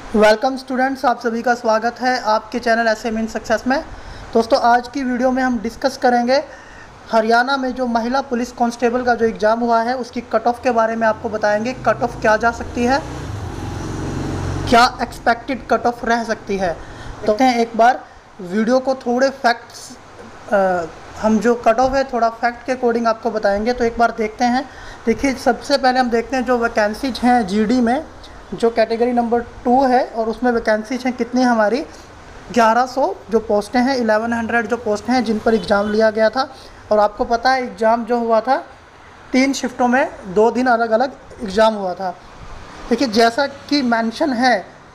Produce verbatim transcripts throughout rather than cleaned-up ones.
Welcome students, आप सभी का स्वागत है आपके channel S M in success में। दोस्तों, आज की वीडियो में हम डिस्कस करेंगे हरियाणा में जो महिला पुलिस कांस्टेबल का जो एग्ज़ाम हुआ है उसकी कट ऑफ के बारे में आपको बताएंगे। कट ऑफ क्या जा सकती है, क्या एक्सपेक्टेड कट ऑफ रह सकती है। तो देखते हैं एक बार वीडियो को, थोड़े फैक्ट्स हम जो कट ऑफ है थोड़ा फैक्ट के अकॉर्डिंग आपको बताएंगे। तो एक बार देखते हैं। देखिए, सबसे पहले हम देखते हैं जो वैकेंसीज हैं जीडी में, जो कैटेगरी नंबर टू है और उसमें वैकेंसीज हैं कितनी हमारी ग्यारह सौ जो पोस्टें हैं, ग्यारह सौ जो पोस्टें हैं जिन पर एग्ज़ाम लिया गया था। और आपको पता है एग्ज़ाम जो हुआ था तीन शिफ्टों में, दो दिन अलग अलग एग्ज़ाम हुआ था। देखिए, जैसा कि मेंशन है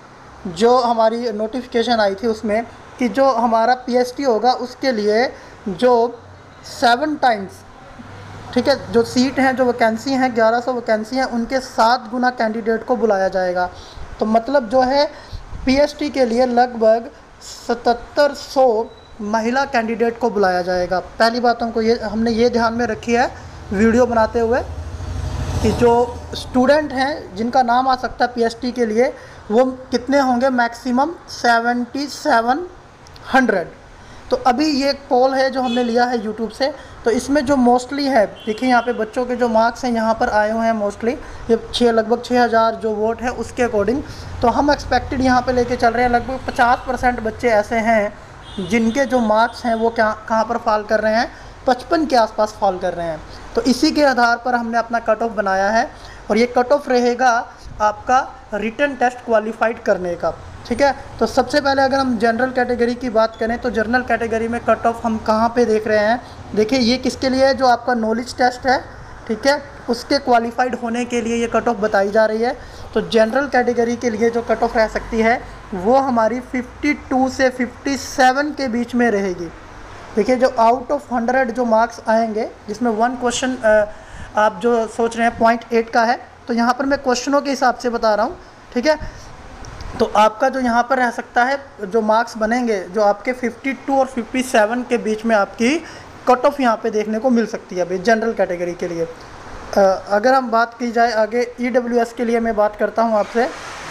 जो हमारी नोटिफिकेशन आई थी उसमें कि जो हमारा पीएसटी होगा उसके लिए जो सेवन टाइम्स, ठीक है, जो सीट हैं, जो वैकेंसी हैं, ग्यारह सौ वैकेंसी हैं, उनके सात गुना कैंडिडेट को बुलाया जाएगा। तो मतलब जो है पीएसटी के लिए लगभग सतहत्तर सौ महिला कैंडिडेट को बुलाया जाएगा। पहली बात हमको ये हमने ये ध्यान में रखी है वीडियो बनाते हुए कि जो स्टूडेंट हैं जिनका नाम आ सकता है पीएसटी के लिए वो कितने होंगे, मैक्सिमम सेवेंटी सेवन हंड्रेड। तो अभी ये एक पोल है जो हमने लिया है यूट्यूब से। तो इसमें जो मोस्टली है, देखिए यहाँ पे बच्चों के जो मार्क्स हैं यहाँ पर आए हुए हैं मोस्टली ये छः लगभग छः हज़ार जो वोट है उसके अकॉर्डिंग। तो हम एक्सपेक्टेड यहाँ पे लेके चल रहे हैं लगभग पचास परसेंट बच्चे ऐसे हैं जिनके जो मार्क्स हैं वो क्या कहाँ पर फॉल कर रहे हैं, पचपन के आसपास फॉल कर रहे हैं। तो इसी के आधार पर हमने अपना कट ऑफ बनाया है और ये कट ऑफ रहेगा आपका रिटन टेस्ट क्वालिफाइड करने का, ठीक है। तो सबसे पहले अगर हम जनरल कैटेगरी की बात करें तो जनरल कैटेगरी में कट ऑफ हम कहाँ पे देख रहे हैं। देखिए, ये किसके लिए है, जो आपका नॉलेज टेस्ट है, ठीक है, उसके क्वालिफाइड होने के लिए ये कट ऑफ बताई जा रही है। तो जनरल कैटेगरी के लिए जो कट ऑफ रह सकती है वो हमारी बावन से सत्तावन के बीच में रहेगी। देखिए, जो आउट ऑफ हंड्रेड जो मार्क्स आएंगे जिसमें वन क्वेश्चन आप जो सोच रहे हैं पॉइंट एट का है, तो यहाँ पर मैं क्वेश्चनों के हिसाब से बता रहा हूँ, ठीक है। तो आपका जो यहाँ पर रह सकता है जो मार्क्स बनेंगे जो आपके बावन और सत्तावन के बीच में आपकी कट ऑफ यहाँ पे देखने को मिल सकती है भाई जनरल कैटेगरी के लिए। आ, अगर हम बात की जाए आगे ईडब्ल्यूएस के लिए, मैं बात करता हूँ आपसे।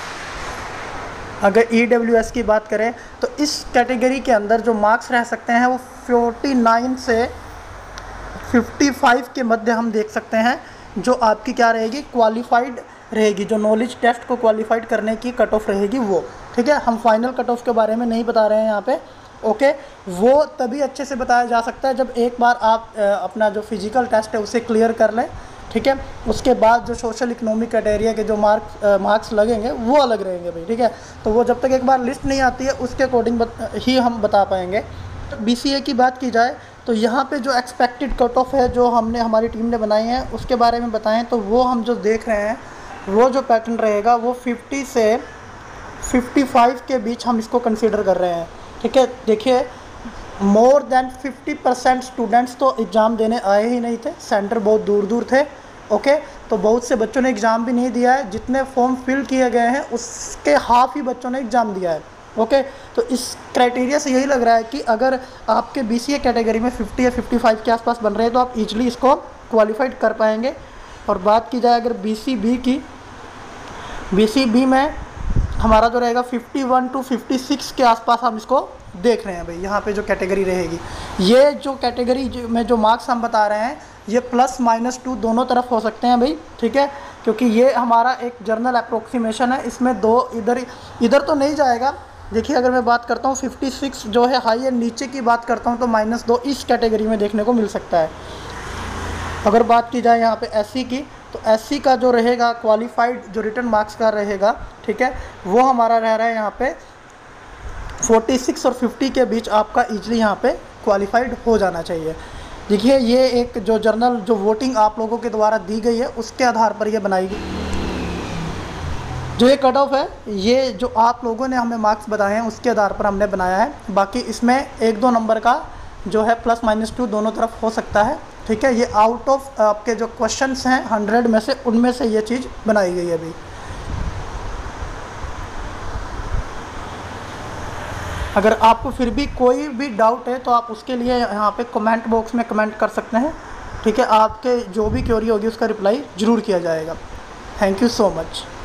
अगर ईडब्ल्यूएस की बात करें तो इस कैटेगरी के अंदर जो मार्क्स रह सकते हैं वो उनचास से पचपन के मध्य हम देख सकते हैं, जो आपकी क्या रहेगी, क्वालिफाइड रहेगी, जो नॉलेज टेस्ट को क्वालिफाइड करने की कट ऑफ रहेगी वो, ठीक है। हम फाइनल कट ऑफ के बारे में नहीं बता रहे हैं यहाँ पे, ओके। वो तभी अच्छे से बताया जा सकता है जब एक बार आप अपना जो फिजिकल टेस्ट है उसे क्लियर कर लें, ठीक है। उसके बाद जो सोशल इकोनॉमिक क्राइटेरिया के जो मार्क्स मार्क्स लगेंगे वो अलग रहेंगे भाई, ठीक है। तो वो जब तक एक बार लिस्ट नहीं आती है उसके अकॉर्डिंग ही हम बता पाएंगे। बीसीए की बात की जाए तो यहाँ पे जो एक्सपेक्टेड कट ऑफ है जो हमने हमारी टीम ने बनाई है उसके बारे में बताएं तो वो हम जो देख रहे हैं वो जो पैटर्न रहेगा वो पचास से पचपन के बीच हम इसको कंसीडर कर रहे हैं, ठीक है। देखिए, मोर देन पचास परसेंट स्टूडेंट्स तो एग्ज़ाम देने आए ही नहीं थे, सेंटर बहुत दूर दूर थे, ओके। तो बहुत से बच्चों ने एग्ज़ाम भी नहीं दिया है, जितने फॉर्म फिल किए गए हैं उसके हाफ ही बच्चों ने एग्ज़ाम दिया है, ओके। तो इस क्राइटेरिया से यही लग रहा है कि अगर आपके बीसीए कैटेगरी में पचास या पचपन के आसपास बन रहे हैं तो आप इजीली इसको क्वालिफाइड कर पाएंगे। और बात की जाए अगर बीसीबी की, बीसीबी में हमारा जो रहेगा इक्यावन टू छप्पन के आसपास हम इसको देख रहे हैं भाई। यहाँ पे जो कैटेगरी रहेगी, ये जो कैटेगरी में जो मार्क्स हम बता रहे हैं ये प्लस माइनस टू दोनों तरफ हो सकते हैं भाई, ठीक है, क्योंकि ये हमारा एक जर्नल अप्रोक्सीमेशन है। इसमें दो इधर इधर तो नहीं जाएगा। देखिए, अगर मैं बात करता हूँ छप्पन जो है हाई एंड नीचे की बात करता हूँ तो माइनस दो इस कैटेगरी में देखने को मिल सकता है। अगर बात की जाए यहाँ पे एससी की तो एससी का जो रहेगा क्वालिफाइड जो रिटर्न मार्क्स का रहेगा, ठीक है, वो हमारा रह रहा है यहाँ पे छियालीस और पचास के बीच आपका इजीली यहाँ पे क्वालिफाइड हो जाना चाहिए। देखिए, ये एक जो जर्नल जो वोटिंग आप लोगों के द्वारा दी गई है उसके आधार पर ये बनाई गई जो ये कट ऑफ है, ये जो आप लोगों ने हमें मार्क्स बताए हैं उसके आधार पर हमने बनाया है। बाकी इसमें एक दो नंबर का जो है प्लस माइनस टू दोनों तरफ हो सकता है, ठीक है। ये आउट ऑफ आपके जो क्वेश्चंस हैं हंड्रेड में से उनमें से ये चीज़ बनाई गई है अभी। अगर आपको फिर भी कोई भी डाउट है तो आप उसके लिए यहाँ पे कमेंट बॉक्स में कमेंट कर सकते हैं, ठीक है। आपके जो भी क्वेरी होगी उसका रिप्लाई ज़रूर किया जाएगा। Thank you so much.